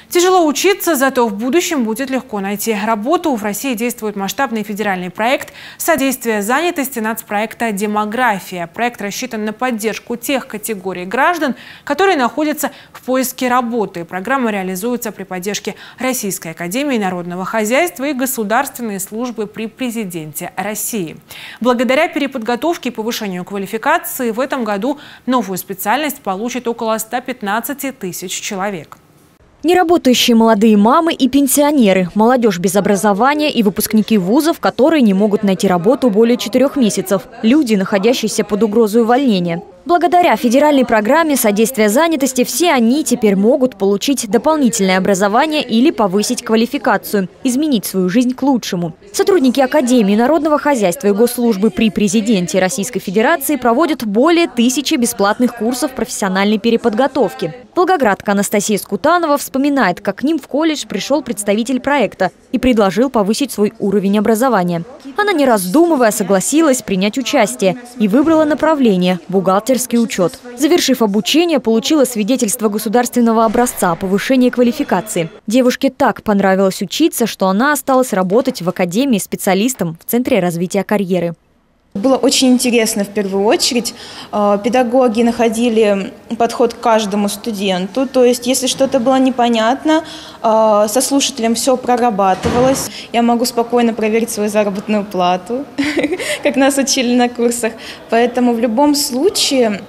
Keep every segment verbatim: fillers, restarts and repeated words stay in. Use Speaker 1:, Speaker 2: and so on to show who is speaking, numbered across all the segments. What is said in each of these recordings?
Speaker 1: Тяжело учиться, зато в будущем будет легко найти работу. В России действует масштабный федеральный проект содействия занятости нацпроекта «Демография». Проект рассчитан на поддержку тех категорий граждан, которые находятся в поиске работы. Программа реализуется при поддержке Российской академии народного хозяйства и государственной службы при президенте России. Благодаря переподготовке и повышению квалификации в этом году новую специальность получит около ста пятнадцати тысяч человек.
Speaker 2: Неработающие молодые мамы и пенсионеры, молодежь без образования и выпускники вузов, которые не могут найти работу более четырех месяцев, люди, находящиеся под угрозой увольнения. Благодаря федеральной программе содействия занятости все они теперь могут получить дополнительное образование или повысить квалификацию, изменить свою жизнь к лучшему. Сотрудники Академии народного хозяйства и госслужбы при президенте Российской Федерации проводят более тысячи бесплатных курсов профессиональной переподготовки. Волгоградка Анастасия Скутанова вспоминает, как к ним в колледж пришел представитель проекта и предложил повысить свой уровень образования. Она, не раздумывая, согласилась принять участие и выбрала направление – бухгалтерский учет. Завершив обучение, получила свидетельство государственного образца о повышении квалификации. Девушке так понравилось учиться, что она осталась работать в академии специалистом в Центре развития карьеры.
Speaker 3: Было очень интересно в первую очередь. Педагоги находили подход к каждому студенту. То есть, если что-то было непонятно, со слушателем все прорабатывалось. Я могу спокойно проверить свою заработную плату, как нас учили на курсах. Поэтому в любом случае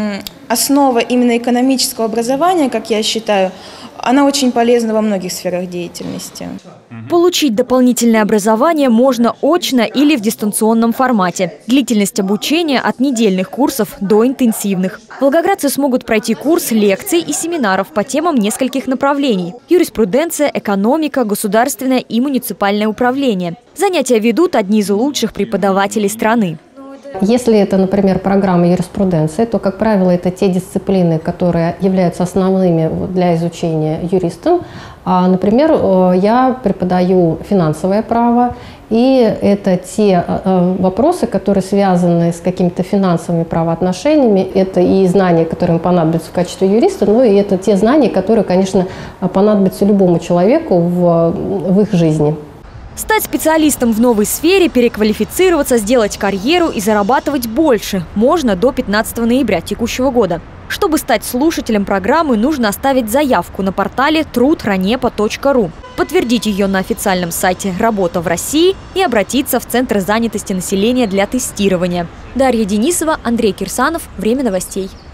Speaker 3: основа именно экономического образования, как я считаю, она очень полезна во многих сферах деятельности.
Speaker 2: Получить дополнительное образование можно очно или в дистанционном формате. Длительность обучения от недельных курсов до интенсивных. Волгоградцы смогут пройти курс лекций и семинаров по темам нескольких направлений: юриспруденция, экономика, государственное и муниципальное управление. Занятия ведут одни из лучших преподавателей страны.
Speaker 4: Если это, например, программа юриспруденции, то, как правило, это те дисциплины, которые являются основными для изучения юристом. А, например, я преподаю финансовое право, и это те вопросы, которые связаны с какими-то финансовыми правоотношениями. Это и знания, которые им понадобятся в качестве юриста, но и это те знания, которые, конечно, понадобятся любому человеку в, в их жизни.
Speaker 2: Стать специалистом в новой сфере, переквалифицироваться, сделать карьеру и зарабатывать больше можно до пятнадцатого ноября текущего года. Чтобы стать слушателем программы, нужно оставить заявку на портале труд ранепа точка ру, подтвердить ее на официальном сайте «Работа в России» и обратиться в Центр занятости населения для тестирования. Дарья Денисова, Андрей Кирсанов. Время новостей.